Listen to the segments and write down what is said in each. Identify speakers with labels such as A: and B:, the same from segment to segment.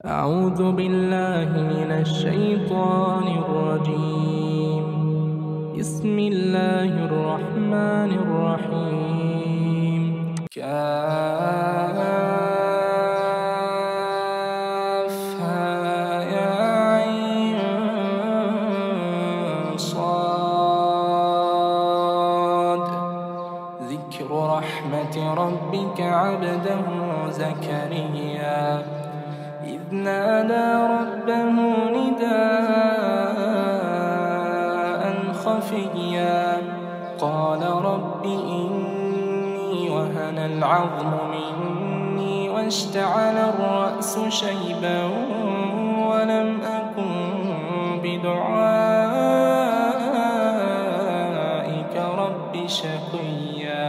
A: أعوذ بالله من الشيطان الرجيم. بسم الله الرحمن الرحيم. كافها يا عين صاد. ذكر رحمة ربك عبده زكريا إذ نادى ربه نداء خفيا قال رب إني وهن العظم مني واشتعل الرأس شيبا ولم أكن بدعائك رب شقيا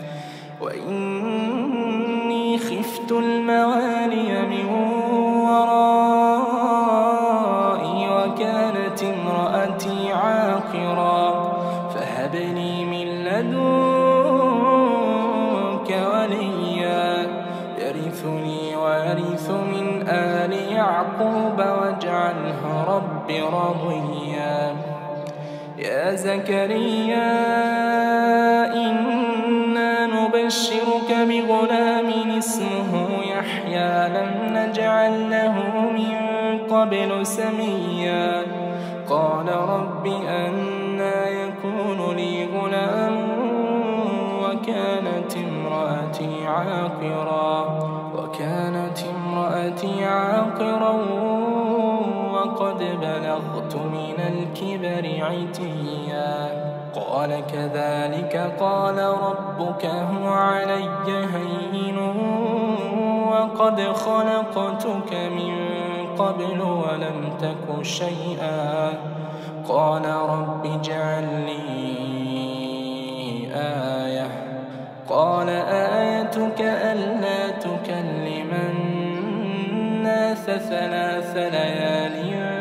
A: وإني خفت الموالي من ورائي وكانت امرأتي عاقرا فهب لي من لدنك وليا يرثني ويرث من آل يعقوب واجعله رب رضيا. يا زكريا إنا نبشرك بغلام اسمه يحيى لم نجعل له من قبل سميا قال رب أنى يكون لي غلام وكانت امرأتي عاقرا وقد بلغت من الكبر عتيا قال كذلك قال ربك هو علي هين وقد خلقتك من قبل ولم تك شيئا قال رب اجعل لي آية قال آيتك ألا تكلم الناس 3 ليال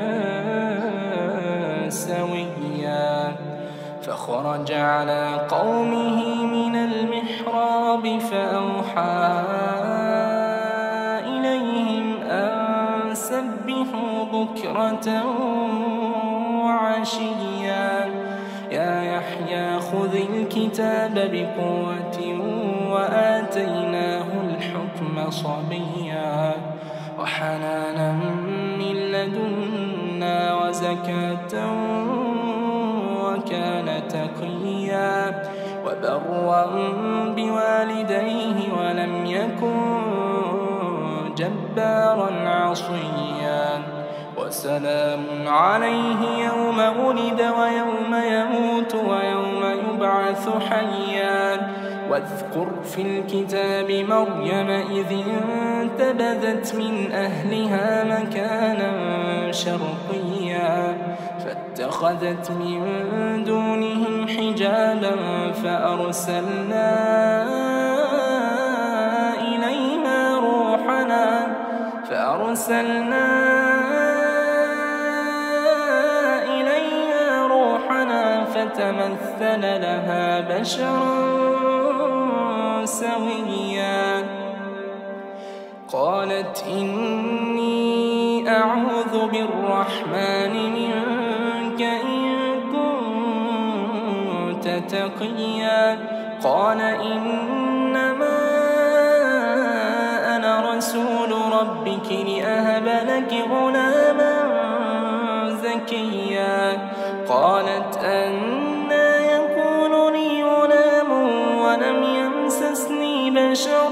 A: سويا فخرج على قومه من المحراب فأوحى إليهم أن سبحوا بكرة وعشيا يا يحيى خذ الكتاب بقوة وآتيناه الحكم صبيا وحنانا من لدنا وزكاة وكان تقيا وبرا بوالديه ولم يكن جبارا عصيا وسلام عليه يوم ولد ويوم يموت ويوم يبعث حيا واذكر في الكتاب مريم إذ انتبذت من أهلها مكانا شرقيا فاتخذت من دونهم حجابا فأرسلنا إليها روحنا فتمثل لها بشرا سويا قالت إني أعوذ بالرحمن منك إن كنت تقيا قال إنما أنا رسول ربك لأهب لك غلاما زكيا قالت أنى يكون لي غلام ولم يمسسني بشر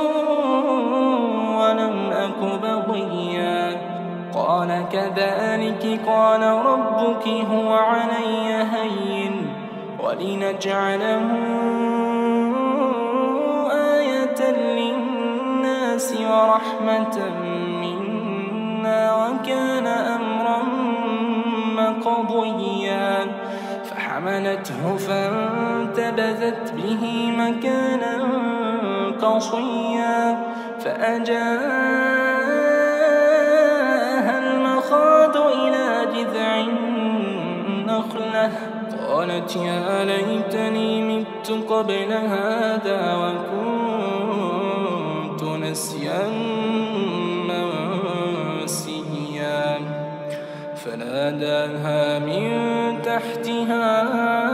A: ولم أك بغيا قال كذلك قال ربك هو علي هين ولنجعله آية للناس ورحمة منا وكان أمرا مقضيا فحملته فانتبذت به مكانا قصيا فأجاءها المخاض إلى جذع النخلة قالت يا ليتني مت قبل هذا وكنت نسيا فناداها من تحتها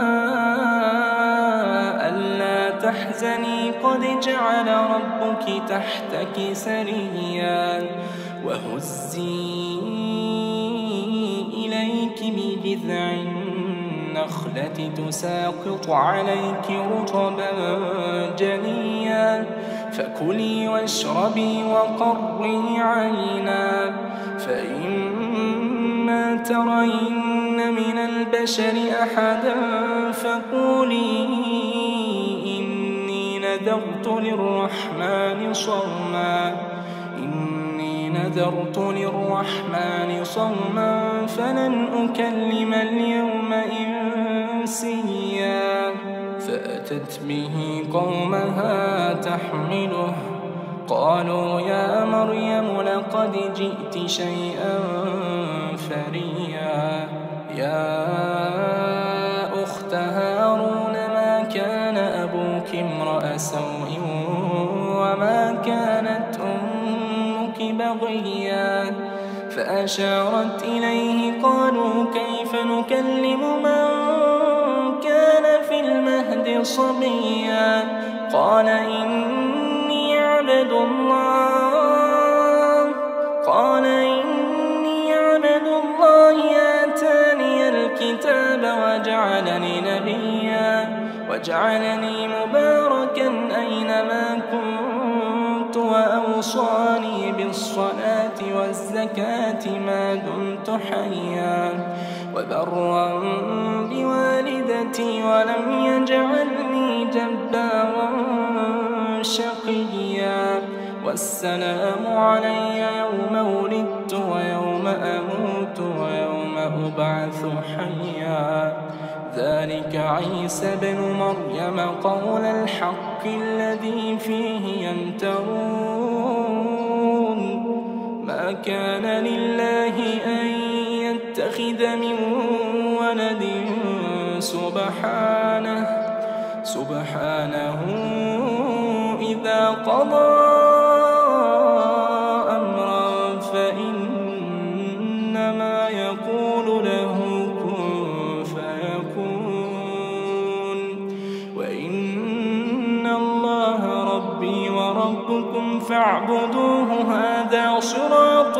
A: ألا تحزني قد جعل ربك تحتك سريا وهزي إليك بجذع النخلة تساقط عليك رطبا جنيا فكلي واشربي وقري عينا فإما ترين من البشر أحدا فقولي إني نذرت للرحمن صوما فلن أكلم اليوم إنسيا فأتت به قومها تحمله قالوا يا مريم لقد جئت شيئا فريا يا أخت هارون ما كان أبوك امرأ سوء وما كانت أمك بغيا فأشارت إليه قالوا كيف نكلم من كان في المهد صبيا قال إني عبد الله آتاني الكتاب وجعلني مباركا أينما كنت وأوصاني بالصلاة والزكاة ما دمت حيا وبرا بوالدتي ولم يجعلني جبارا شقيا والسلام علي يوم ولدت ويوم أموت ويوم أبعث حيا ذلك عيسى بن مريم قول الحق الذي فيه يمترون ما كان لله أن يتخذ من ولد سبحانه إذا قضى أمرا فإنما يقول له كن فيكون وإن الله ربي وربكم فاعبدوه هذا صراط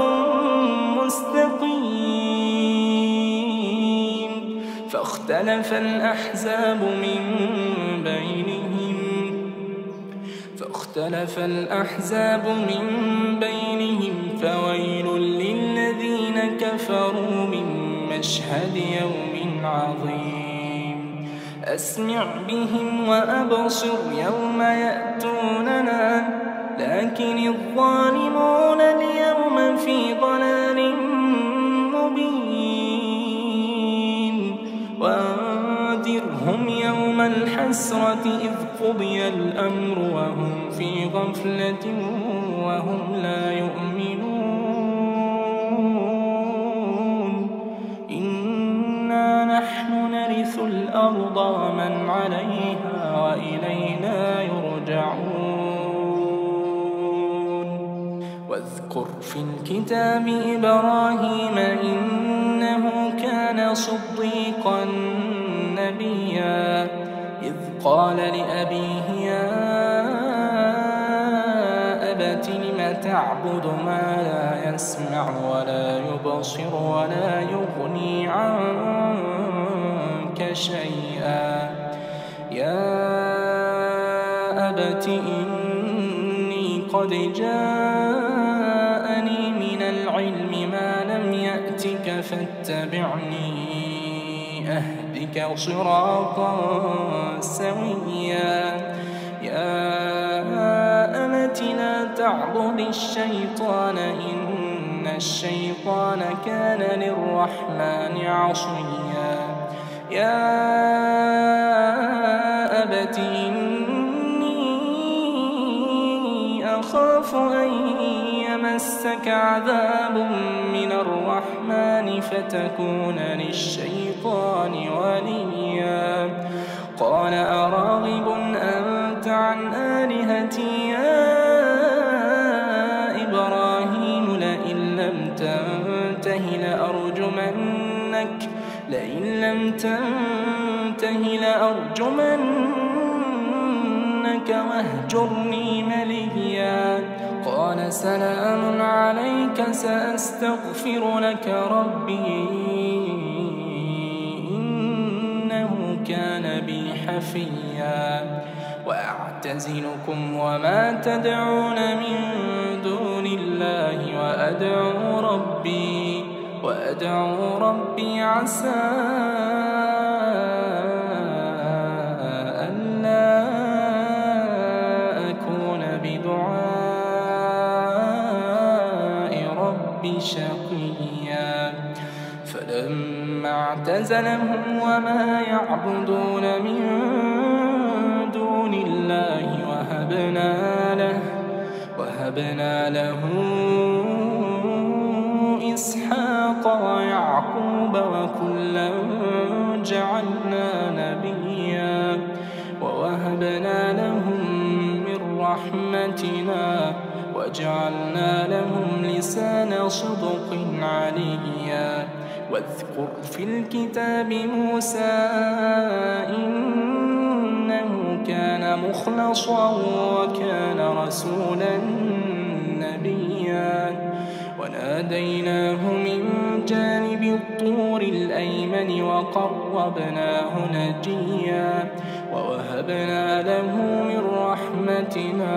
A: مستقيم فاختلف الأحزاب من بينهم فويل للذين كفروا من مشهد يوم عظيم أسمع بهم وأبصر يوم يأتوننا لكن الظالمون اليوم في ضلال مبين وأنذرهم يوم الحسرة إذ قضي الأمر وهم في غفلة وهم لا يؤمنون إنا نحن نرث الأرض ومن عليها وإلينا يرجعون واذكر في الكتاب إبراهيم إنه كان صديقا نبيا إذ قال لأبيه يا أبت لم تعبد ما لا يسمع ولا يبصر ولا يغني عنك شيئا يا أبت إني قد جاءني من العلم ما لم يأتك فاتبعني أهدك صراطا سويا يا أمت لا تعبد الشيطان إن الشيطان كان للرحمن عصيا يا أبت إني أخاف أن يمسك عذاب من الرحمن فتكون للشيطان وليا قال أراغب أنت عن آلهتي يا إبراهيم لئن لم تنته لأرجمنك واهجرني مليا. قال سلام عليك سأستغفر لك ربي إنه كان بي حفيا. وأعتزلكم وما تدعون من دون الله وأدعو ربي عسى ألا أكون بدعاء ربي شقيا. فلما اعتزلهم وما يعبدون من دون الله وهبنا له إسحاق ويعقوب وكلا جعلنا نبيا. ووهبنا لهم من رحمتنا وجعلنا لهم لسان صدق عليا. واذكر في الكتاب موسى إنه كان مخلصا وكان رسولا نبيا. وناديناه من جانب الطور الأيمن وقربناه نجيا. ووهبنا له من رحمتنا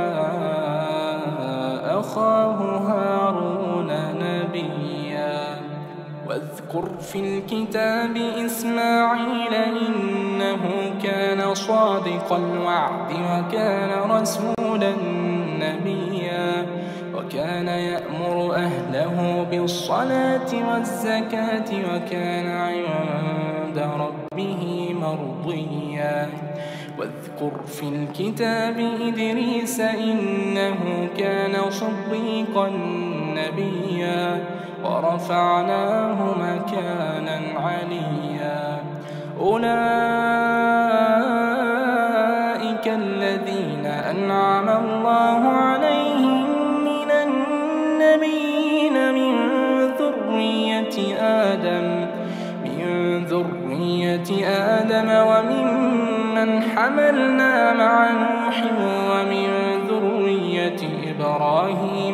A: أخاه هارون نبيا. واذكر في الكتاب إسماعيل إنه كان صادق الوعد وكان رسولا نبيا. وكان يأمر أهله بالصلاة والزكاة وكان عند ربه مرضيا. واذكر في الكتاب إدريس إنه كان صديقا نبيا. ورفعناه مكانا عليا. أولئك الذين أنعم الله عليهم من النبيين من ذرية آدم وممن حملنا مع نوح ومن ذرية إبراهيم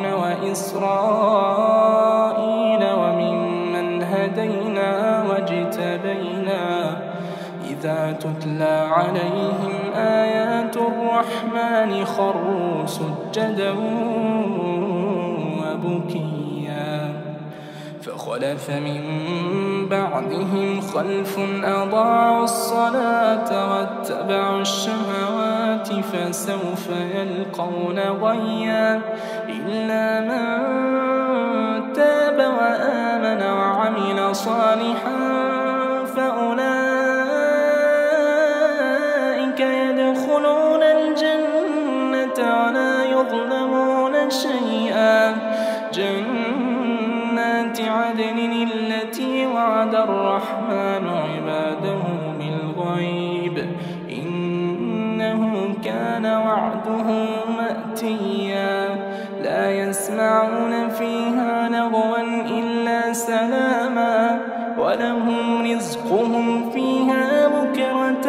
A: وإسرائيل وممن هدينا واجتبينا. إذا تتلى عليهم آيات الرحمن خروا سجدا وبكيا. فخلف من بعدهم خلف أضاعوا الصلاة واتبعوا الشهوات فسوف يلقون غيا. إلا من تاب وآمن وعمل صالحا فأولئك يدخلون الجنة ولا يظلمون شيئا. جنات عدن التي وعد الرحمن عباده بالغيب إنه كان وعده مأتيا. لا يسمعون فيها لغوا إلا سلاما ولهم رزقهم فيها بكرة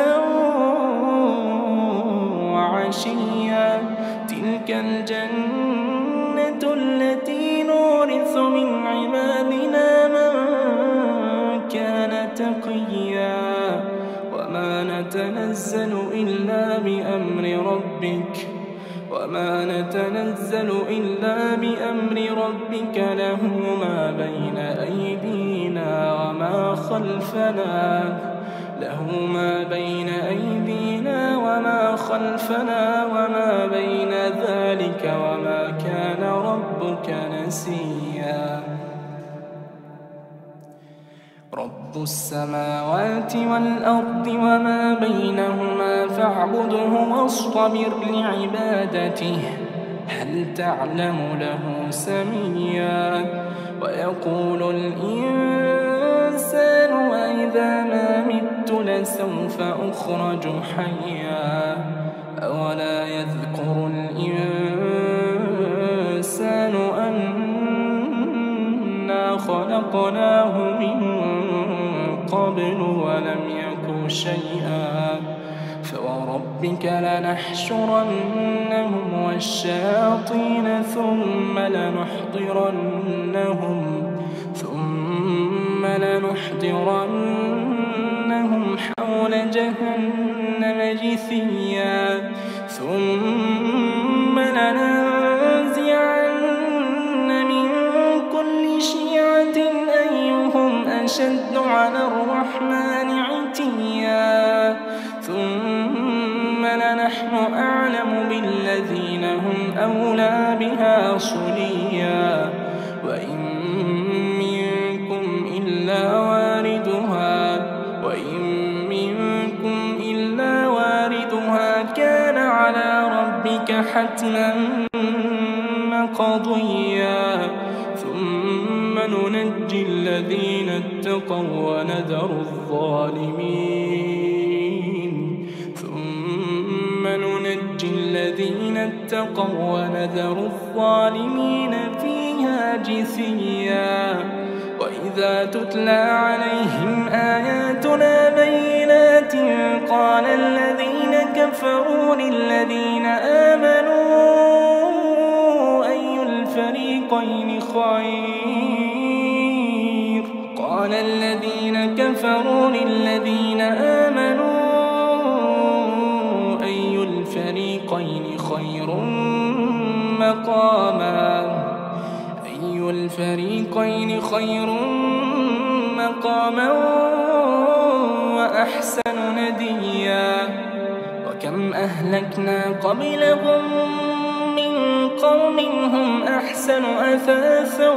A: وعشيا. تلك الجنة التي نورث من عبادنا من كان تقيا. وما نتنزل إلا بأمر ربك له ما بين أيدينا وما خلفنا وما بين ذلك وما كان ربك نسيا. رب السماوات والأرض وما بينهما فاعبده واصطبر لعبادته هل تعلم له سميا. ويقول الإنسان وإذا ما مت لسوف أخرج حيا. أولا يذكر الإنسان أنا خلقناه من قبل ولم يك شيئا فوربك لنحشرنهم والشياطين ثم لنحضرنهم حول جهنم جثيا ثم لننزعن من كل شيعة أيهم أشد على الرحمن عتيا ثم لنحن أعلم بالذين هم أولى بها صليا وإن منكم إلا واردها كان على ربك حتما مقضيا ثم ننجي الذين اتقوا ونذر الظالمين فيها جثيا وإذا تتلى عليهم آياتنا بينات قال الذين كفروا للذين آمنوا أي الفريقين خير مقاما وأحسن نديا وكم أهلكنا قبلهم من قوم هم أحسن أثاثا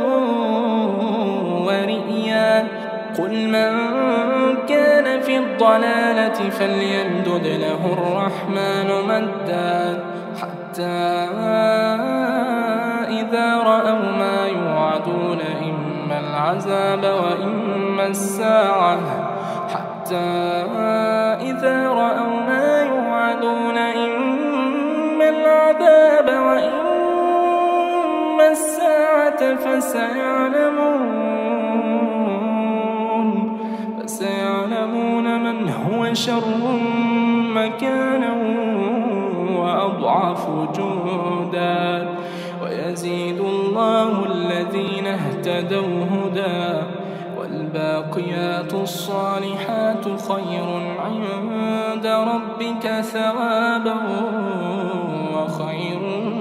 A: ورئيا قل من كان في الضلالة فليمدد له الرحمن مدا حتى إذا رأوا ما يوعدون إما العذاب وإما الساعة فسيعلمون من هو شر مكانا وأضعف جندا ويزيد الله الذين اهتدوا هدى والباقيات الصالحات خير عند ربك ثوابا وخير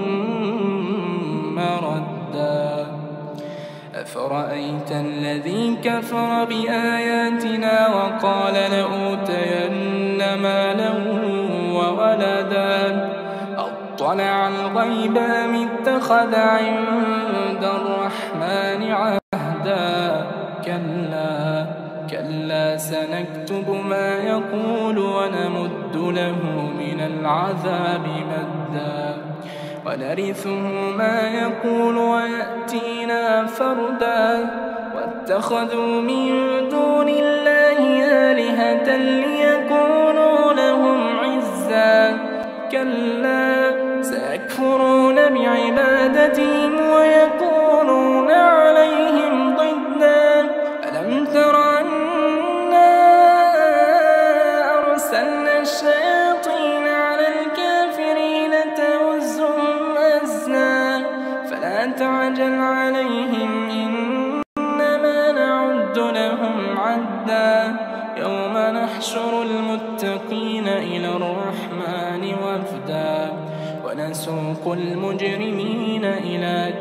A: مردا أفرأيت الذي كفر بآياتنا وقال لأوتين مالا وولدا أطلع الغيب أم اتخذ عند الرحمن عهدا كلا سنكتب ما يقول ونمد له من العذاب مدا ونرثه ما يقول ويأتينا فردا واتخذوا من دون الله آلهة ليكونوا لهم عزا كلا سيكفرون بعبادتهم ويكونون عليهم ضدا ألم تر أنا أرسلنا الشياطين على الكافرين تؤزهم أزا فلا تعجل عليهم إنما نعد لهم عدا يوم نحشر المتقين إلى الرحمن وفدا ونسوق المجرمين إلى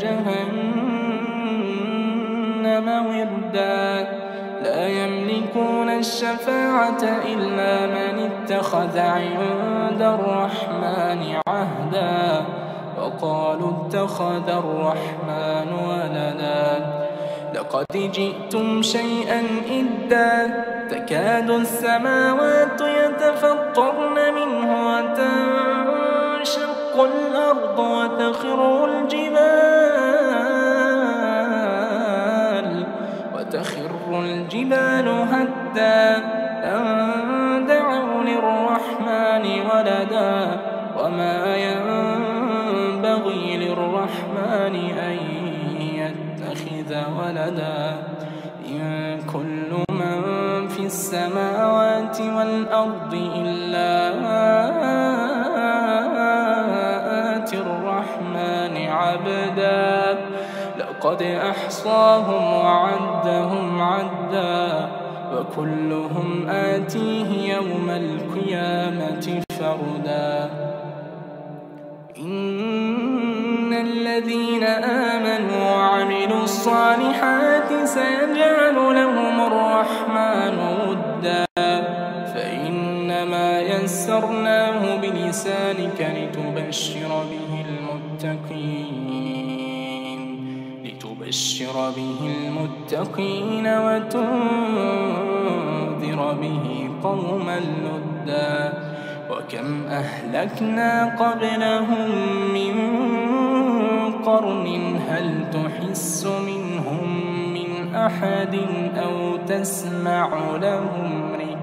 A: جهنم وردا لا يملكون الشفاعة إلا من اتخذ عند الرحمن عهدا وقالوا اتخذ الرحمن ولدا لقد جئتم شيئا إدا تكاد السماوات يتفطرن منه وتنشق الأرض وتخر الجبال هدا أن دعوا للرحمن ولدا وما ينبغي للرحمن أن يتخذ ولدا. ولدا إن كل من في السماوات والأرض إلا آتي الرحمن عبدا لقد أحصاهم وعدهم عدا وكلهم آتيه يوم القيامة فردا إن الذين آمنوا وعملوا الصالحات سيجعل لهم الرحمن ودا فإنما يسرناه بلسانك لتبشر به المتقين وتنذر به قوما لدا وكم أهلكنا قبلهم من قرن هل تحس منهم من أحد أو تسمع لهم ركزا